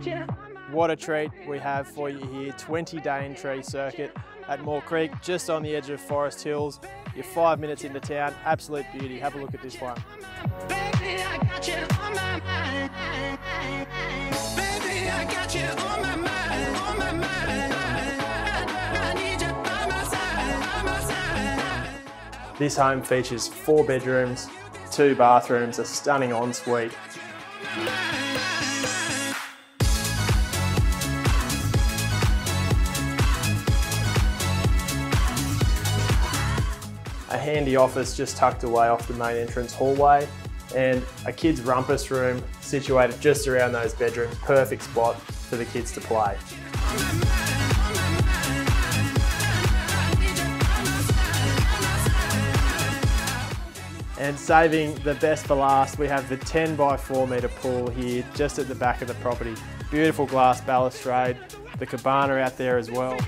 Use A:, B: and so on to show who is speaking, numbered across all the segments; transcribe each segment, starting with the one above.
A: What a treat we have for you here. 20 Daintree circuit at Moore Creek, just on the edge of Forest Hills. You're 5 minutes into town, absolute beauty. Have a look at this one.
B: Baby, I got you on my mind. Baby, I got you on my mind, on my mind. I need you by my side, by my side.
A: This home features 4 bedrooms, 2 bathrooms, a stunning ensuite. A handy office just tucked away off the main entrance hallway, and a kids' rumpus room situated just around those bedrooms. Perfect spot for the kids to play. And saving the best for last, we have the 10 by 4 metre pool here just at the back of the property. Beautiful glass balustrade, the cabana out there as well.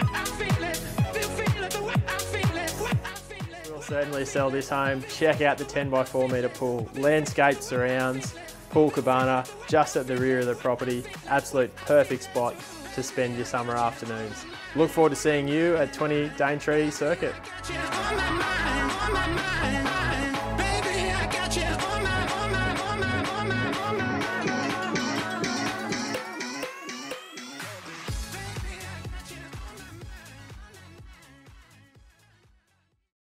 A: Certainly sell this home. Check out the 10 by 4 metre pool. Landscaped surrounds, pool cabana just at the rear of the property. Absolute perfect spot to spend your summer afternoons. Look forward to seeing you at 20 Daintree Circuit.